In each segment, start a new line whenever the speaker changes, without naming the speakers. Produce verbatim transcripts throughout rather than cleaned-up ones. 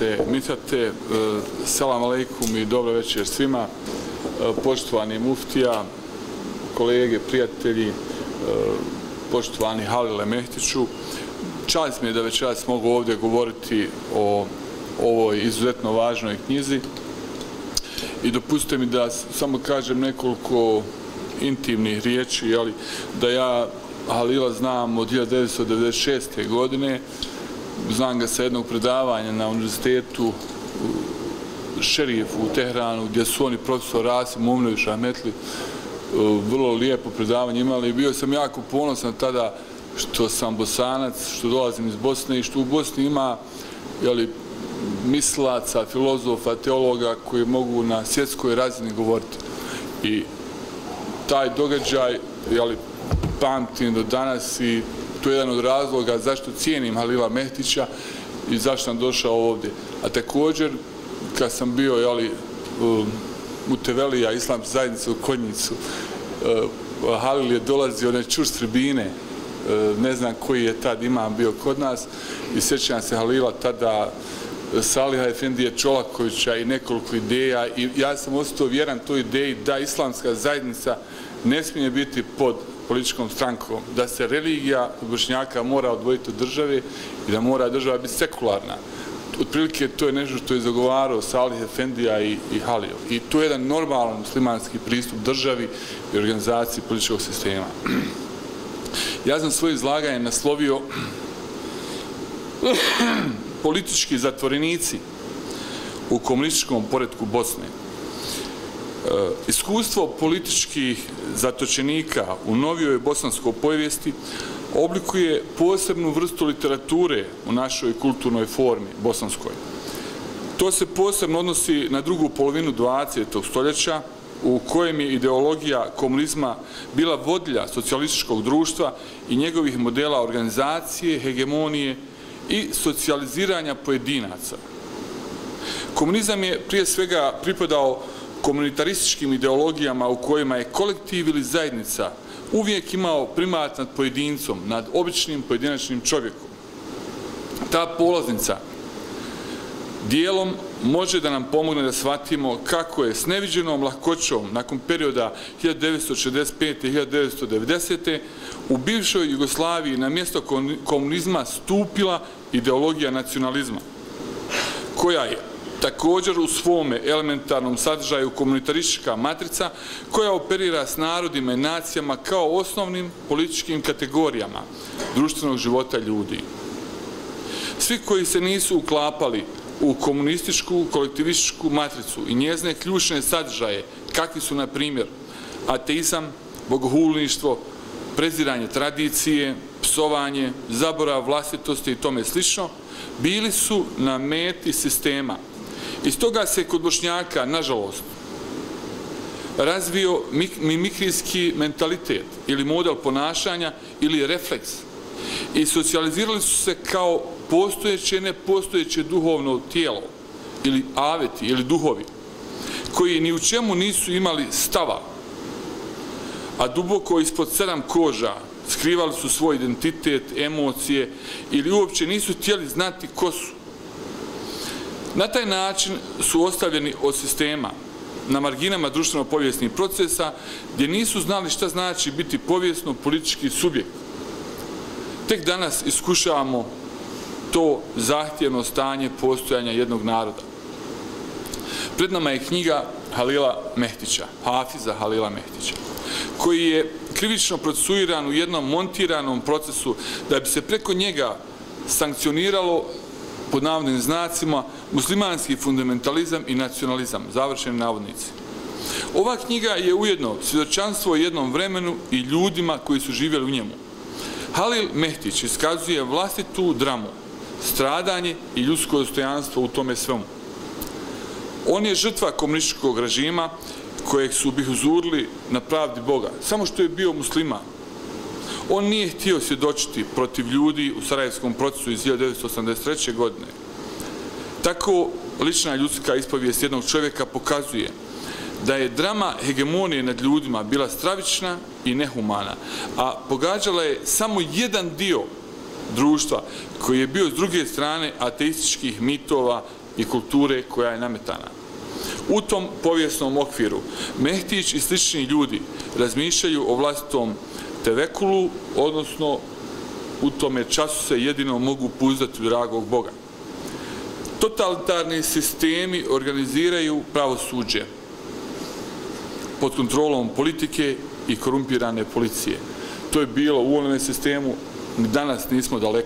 zastupnice Mitate, selam aleikum i dobro večer svima. Poštovani muftija, kolege, prijatelji, poštovani Halile Mehtiću. Čast mi je da večeras mogu ovdje govoriti o ovoj izuzetno važnoj knjizi i dopustite mi da samo kažem nekoliko intimnih riječi, ali da ja Halila znam od hiljadu devetsto devedeset šeste. godine, znam ga sa jednog predavanja na univerzitetu Šerifu u Teheranu, gdje su oni profesor Rasim Mumnović Rahmetli vrlo lijepo predavanje imali. Bio sam jako ponosan tada što sam Bosanac, što dolazim iz Bosne i što u Bosni ima jeli, mislaca, filozofa, teologa koji mogu na svjetskoj razini govoriti. I taj događaj jeli, pamtim do danas i to je jedan od razloga zašto cijenim Halila Mehtića i zašto sam došao ovdje. A također, kad sam bio jeli, mutevelija islamske zajednice u Konjicu, Halil je dolazio na čurs tribine, ne znam koji je tad imam bio kod nas, i sjećam se Halila tada, Saliha Efendije Čolakovića i nekoliko ideja, i ja sam ostao vjeran toj ideji da islamska zajednica ne smije biti pod političkom strankom, da se religija Bošnjaka mora odvojiti od države i da mora država biti sekularna. Otprilike to je nešto što je zagovarao Salih Efendija i, i Halil. I to je jedan normalan muslimanski pristup državi i organizaciji političkog sistema. Ja sam svoje izlaganje naslovio politički zatvorenici u komunističkom poretku Bosne. Iskustvo političkih zatočenika u novijoj bosanskoj povijesti oblikuje posebnu vrstu literature u našoj kulturnoj formi bosanskoj. To se posebno odnosi na drugu polovinu dvadesetog stoljeća, u kojem je ideologija komunizma bila vodilja socijalističkog društva i njegovih modela organizacije, hegemonije i socijaliziranja pojedinaca. Komunizam je prije svega pripadao komunitarističkim ideologijama u kojima je kolektiv ili zajednica uvijek imao primat nad pojedincom, nad običnim pojedinačnim čovjekom. Ta polaznica dijelom može da nam pomogne da shvatimo kako je s neviđenom lahkoćom nakon perioda hiljadu devetsto šezdeset pete. i hiljadu devetsto devedesete. u bivšoj Jugoslaviji na mjesto komunizma stupila ideologija nacionalizma, koja je također u svome elementarnom sadržaju komunitaristička matrica koja operira s narodima i nacijama kao osnovnim političkim kategorijama društvenog života ljudi. Svi koji se nisu uklapali u komunističku kolektivističku matricu i njezine ključne sadržaje, kakvi su, na primjer, ateizam, bogohulništvo, preziranje tradicije, psovanje, zaborav vlastitosti i tome slično, bili su na meti sistema. Iz toga se kod Bošnjaka, nažalost, razvio mimikrijski mentalitet ili model ponašanja ili refleks i socijalizirali su se kao postojeće, nepostojeće duhovno tijelo ili aveti ili duhovi koji ni u čemu nisu imali stava, a duboko ispod sedam koža skrivali su svoj identitet, emocije ili uopće nisu htjeli znati ko su. Na taj način su ostavljeni od sistema na marginama društveno-povijesnih procesa gdje nisu znali šta znači biti povijesno-politički subjekt. Tek danas iskušavamo to zahtjevno stanje postojanja jednog naroda. Pred nama je knjiga Halila Mehtića, Hafiza Halila Mehtića, koji je krivično procesuiran u jednom montiranom procesu da bi se preko njega sankcioniralo, pod navodnim znacima, muslimanski fundamentalizam i nacionalizam, završeni navodnici. Ova knjiga je ujedno svjedočanstvo o jednom vremenu i ljudima koji su živjeli u njemu. Halil Mehtić iskazuje vlastitu dramu, stradanje i ljudsko dostojanstvo u tome svemu. On je žrtva komunističkog režima kojeg su bihuzurili na pravdi Boga, samo što je bio musliman. On nije htio svjedočiti protiv ljudi u Sarajevskom procesu iz hiljadu devetsto osamdeset treće. godine. Tako lična ljudska ispovijest jednog čovjeka pokazuje da je drama hegemonije nad ljudima bila stravična i nehumana, a pogađala je samo jedan dio društva koji je bio s druge strane ateističkih mitova i kulture koja je nametana. U tom povijesnom okviru Mehdić i slični ljudi razmišljaju o vlastitom tevekulu, odnosno u tome času se jedino mogu pouzdati u dragog Boga. Totalitarni sistemi organiziraju pravosuđe pod kontrolom politike i korumpirane policije. To je bilo u onom sistemu, danas nismo daleko.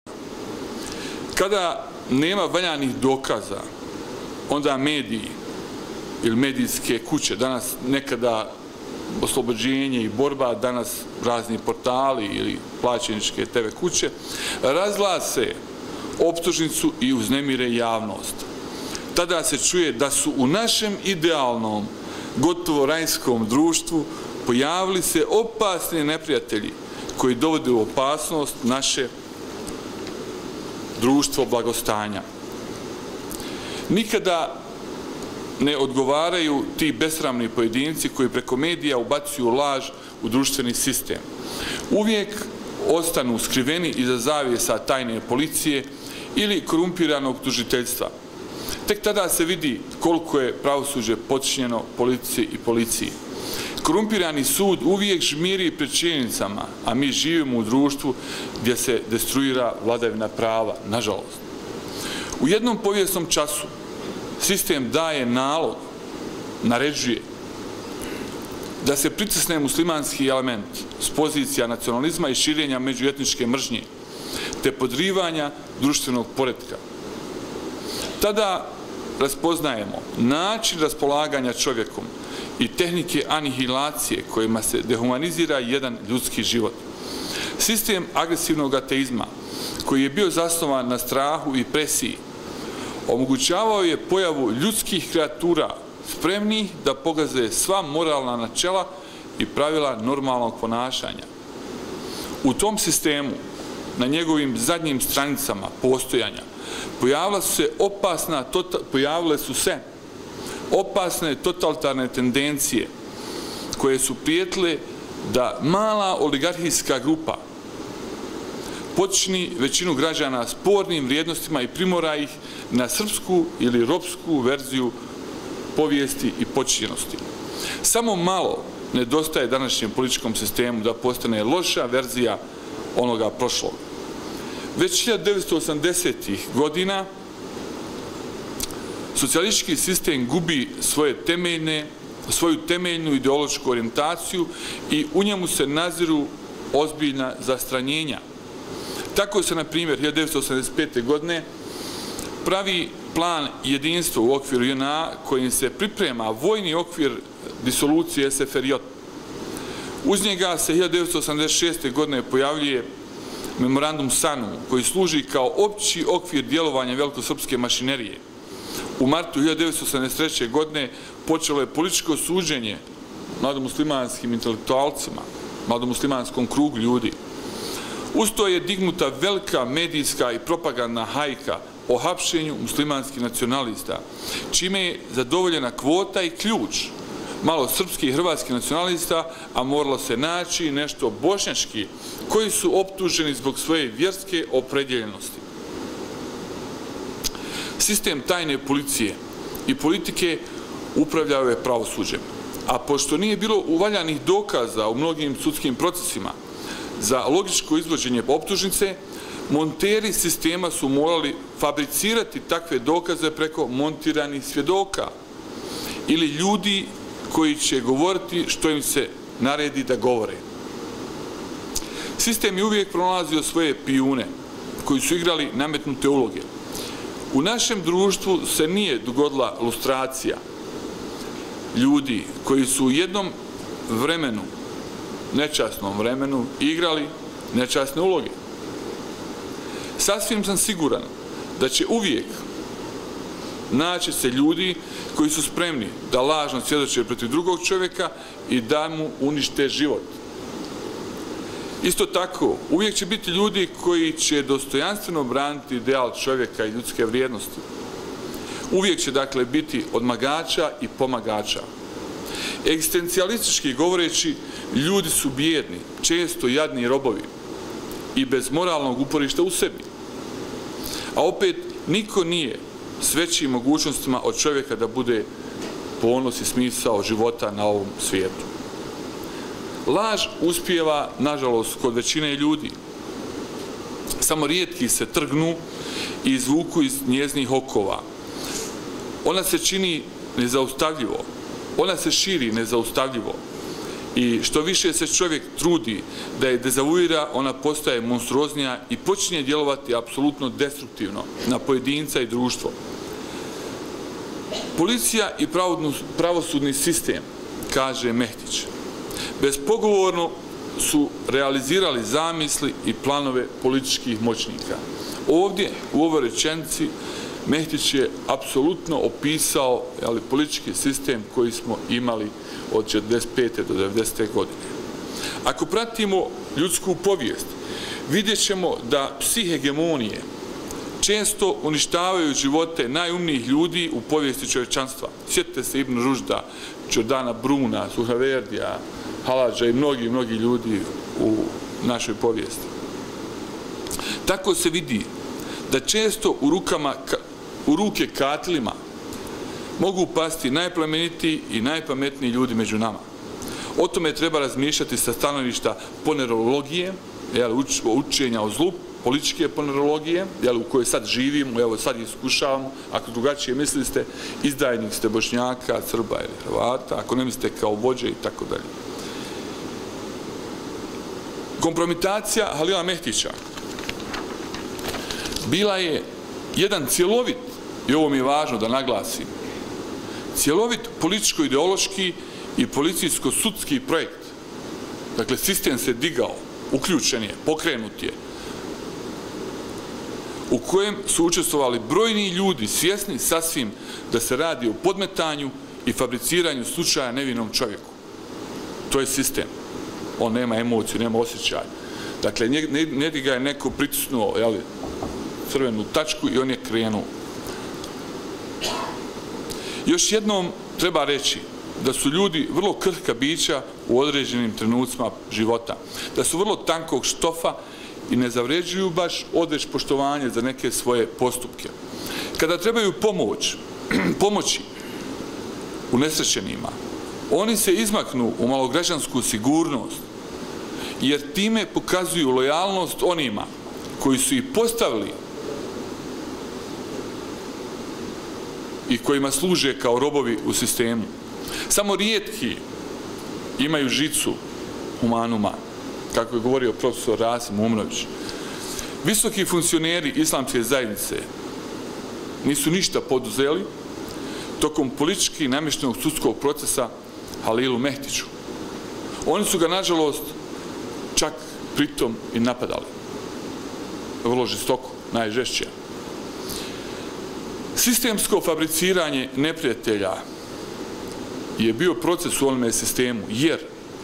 Kada nema valjanih dokaza, onda mediji ili medijske kuće, danas nekada Oslobođenje i Borba, danas razni portali ili plaćeničke te ve kuće, razglase optužnicu i uznemire javnost. Tada se čuje da su u našem idealnom, gotovo rajskom društvu pojavili se opasni neprijatelji koji dovode u opasnost naše društvo blagostanja. Nikada ne odgovaraju ti besramni pojedinci koji preko medija ubacuju laž u društveni sistem. Uvijek ostanu skriveni iza zavjesa tajne policije ili korumpiranog tužiteljstva. Tek tada se vidi koliko je pravosuđe podčinjeno politici i policiji. Korumpirani sud uvijek žmiri pred činjenicama, a mi živimo u društvu gdje se destruira vladavina prava, nažalost. U jednom povijesnom času sistem daje nalog, naređuje da se pritisne muslimanski element s pozicija nacionalizma i širenja međuetničke mržnje, te podrivanja društvenog poretka. Tada raspoznajemo način raspolaganja čovjekom i tehnike anihilacije kojima se dehumanizira jedan ljudski život. Sistem agresivnog ateizma, koji je bio zasnovan na strahu i presiji, omogućavao je pojavu ljudskih kreatura spremnih da pogaze sva moralna načela i pravila normalnog ponašanja. U tom sistemu, na njegovim zadnjim stranicama postojanja, pojavile su se opasna, pojavile su se opasne totalitarne tendencije koje su prijetile da mala oligarhijska grupa počini većinu građana spornim vrijednostima i primora ih na srpsku ili ropsku verziju povijesti i počinjenosti. Samo malo nedostaje današnjem političkom sistemu da postane loša verzija onoga prošlog. Već hiljadu devetsto osamdesetih godina socijalistički sistem gubi svoje temeljne, svoju temeljnu ideološku orijentaciju i u njemu se naziru ozbiljna zastranjenja. Tako se, na primjer, hiljadu devetsto osamdeset pete. godine pravi plan jedinstva u okviru J N A kojim se priprema vojni okvir disolucije S F R J. Uz njega se hiljadu devetsto osamdeset šeste. godine pojavljuje memorandum SANU koji služi kao opći okvir djelovanja velikosrpske mašinerije. U martu hiljadu devetsto osamdeset treće. godine počelo je političko suđenje mladomuslimanskim intelektualcima, mladomuslimanskom krugu ljudi. Uz to je dignuta velika medijska i propagandna hajka o hapšenju muslimanskih nacionalista, čime je zadovoljena kvota i ključ malo srpskih i hrvatskih nacionalista, a moralo se naći nešto bošnjački, koji su optuženi zbog svoje vjerske opredjeljenosti. Sistem tajne policije i politike upravljao je pravosuđem, a pošto nije bilo uvaljanih dokaza u mnogim sudskim procesima za logičko izvođenje optužnice, monteri sistema su morali fabricirati takve dokaze preko montiranih svjedoka ili ljudi koji će govoriti što im se naredi da govore. Sistem je uvijek pronalazio svoje pijune koji su igrali nametnute uloge. U našem društvu se nije dogodila lustracija ljudi koji su u jednom vremenu, nečasnom vremenu, igrali nečasne uloge. Sasvim sam siguran da će uvijek naći se ljudi koji su spremni da lažno svjedoče protiv drugog čovjeka i da mu unište život. Isto tako, uvijek će biti ljudi koji će dostojanstveno braniti ideal čovjeka i ljudske vrijednosti. Uvijek će, dakle, biti odmagača i pomagača. Egzistencijalistički govoreći, ljudi su bijedni, često jadni robovi i bez moralnog uporišta u sebi. A opet, niko nije s većim mogućnostima od čovjeka da bude ponos i smisao života na ovom svijetu. Laž uspijeva, nažalost, kod većine ljudi. Samo rijetki se trgnu i izvuku iz njeznih okova. Ona se čini nezaustavljivo. Ona se širi nezaustavljivo. I što više se čovjek trudi da je dezavuira, ona postaje monstruoznija i počinje djelovati apsolutno destruktivno na pojedinca i društvo. Policija i pravosudni sistem, kaže Mehtić, bespogovorno su realizirali zamisli i planove političkih moćnika. Ovdje, u ovoj rečenici, Mehtić je apsolutno opisao ali, politički sistem koji smo imali od četrdeset pete do devedesete godine. Ako pratimo ljudsku povijest, vidjet ćemo da psihegemonije često uništavaju živote najumnijih ljudi u povijesti čovječanstva. Sjetite se Ibn Ružda, Giordana Bruna, Suhaverdija, Haladža i mnogi, mnogi ljudi u našoj povijesti. Tako se vidi da često u rukama, u ruke katilima mogu pasti najplemenitiji i najpametniji ljudi među nama. O tome treba razmišljati sa stanovišta ponerologije, učenja o zlu, političke ponerologije, u kojoj sad živimo, evo sad iskušavamo, ako drugačije mislite, izdajnik ste Bošnjaka, Srba ili Hrvata, ako ne mislite kao vođe i tako dalje. Kompromitacija Halila Mehtića bila je jedan cjelovit, i ovo mi je važno da naglasim, cjelovit političko-ideološki i policijsko-sudski projekt. Dakle, sistem se digao, uključen je, pokrenut je, u kojem su učestvovali brojni ljudi svjesni sasvim da se radi o podmetanju i fabriciranju slučaja nevinom čovjeku. To je sistem. On nema emociju, nema osjećaj. Dakle, ne ga je neko pritisnuo crvenu tačku i on je krenuo. Još jednom treba reći da su ljudi vrlo krhka bića u određenim trenucima života, da su vrlo tankog štofa i ne zavređuju baš odveć poštovanje za neke svoje postupke. Kada trebaju pomoć, pomoći unesrećenima, oni se izmaknu u malograđansku sigurnost, jer time pokazuju lojalnost onima koji su ih postavili i kojima služe kao robovi u sistemu. Samo rijetki imaju žicu humanuma, kako je govorio profesor Rasim Umnović. Visoki funkcioneri islamske zajednice nisu ništa poduzeli tokom politički namještenog sudskog procesa Halilu Mehtiću. Oni su ga, nažalost, čak pritom i napadali. Vrlo žestoko, najžešće. Sistemsko fabriciranje neprijatelja je bio proces u onome sistemu, jer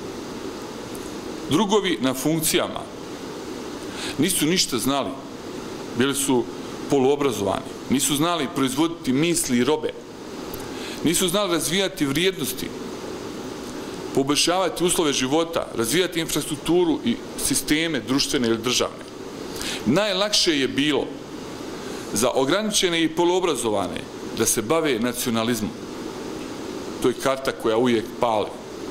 drugovi na funkcijama nisu ništa znali, bili su poluobrazovani, nisu znali proizvoditi misli i robe, nisu znali razvijati vrijednosti, poboljšavati uslove života, razvijati infrastrukturu i sisteme društvene ili državne. Najlakše je bilo za ograničene i poluobrazovane da se bave nacionalizmom. To je karta koja uvijek pali.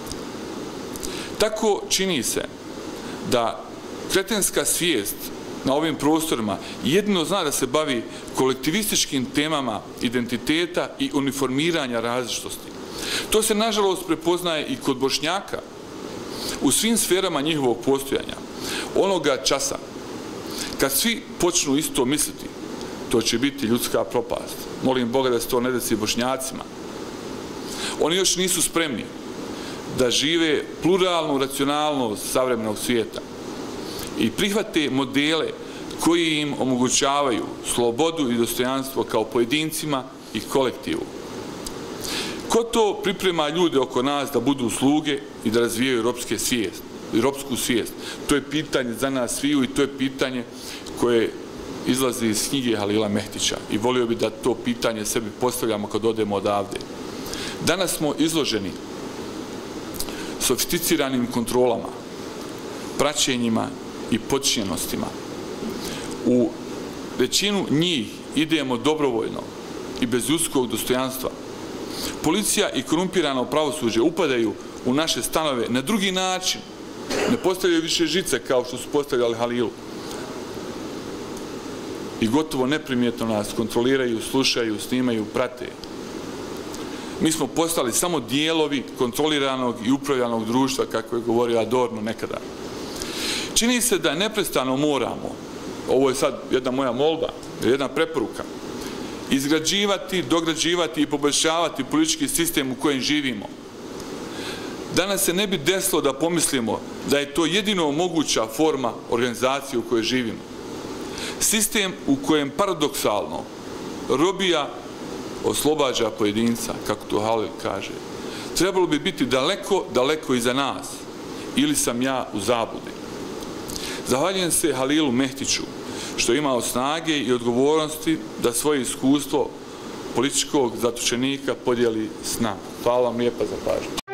Tako čini se da kretenska svijest na ovim prostorima jedino zna da se bavi kolektivističkim temama identiteta i uniformiranja različitosti. To se, nažalost, prepoznaje i kod Bošnjaka u svim sferama njihovog postojanja. Onoga časa, kad svi počnu isto misliti, to će biti ljudska propast. Molim Boga da se to ne desi Bošnjacima. Oni još nisu spremni da žive pluralnu racionalnost savremenog svijeta i prihvate modele koji im omogućavaju slobodu i dostojanstvo kao pojedincima i kolektivu. Ko to priprema ljude oko nas da budu sluge i da razvijaju ropske svijest, ropsku svijest? To je pitanje za nas sviju i to je pitanje koje izlazi iz knjige Halila Mehtića i volio bi da to pitanje sebi postavljamo kad odemo odavde. Danas smo izloženi sofisticiranim kontrolama, praćenjima i podčinjenostima. U većinu njih idemo dobrovoljno i bez ljudskog dostojanstva. Policija i korumpirano pravosuđe upadaju u naše stanove na drugi način. Ne postavljaju više žice kao što su postavljali Halilu. I gotovo neprimjetno nas kontroliraju, slušaju, snimaju, prate. Mi smo postali samo dijelovi kontroliranog i upravljanog društva, kako je govorio Adorno nekada. Čini se da neprestano moramo, ovo je sad jedna moja molba, jedna preporuka, izgrađivati, dograđivati i poboljšavati politički sistem u kojem živimo. Danas se ne bi desilo da pomislimo da je to jedino moguća forma organizacije u kojoj živimo. Sistem u kojem paradoksalno robija oslobađa pojedinca, kako to Halil kaže, trebalo bi biti daleko, daleko iza nas, ili sam ja u zabludi. Zahvaljujem se Halilu Mehtiću, što je imao snage i odgovornosti da svoje iskustvo političkog zatočenika podijeli s nama. Hvala vam lijepa za pažnju.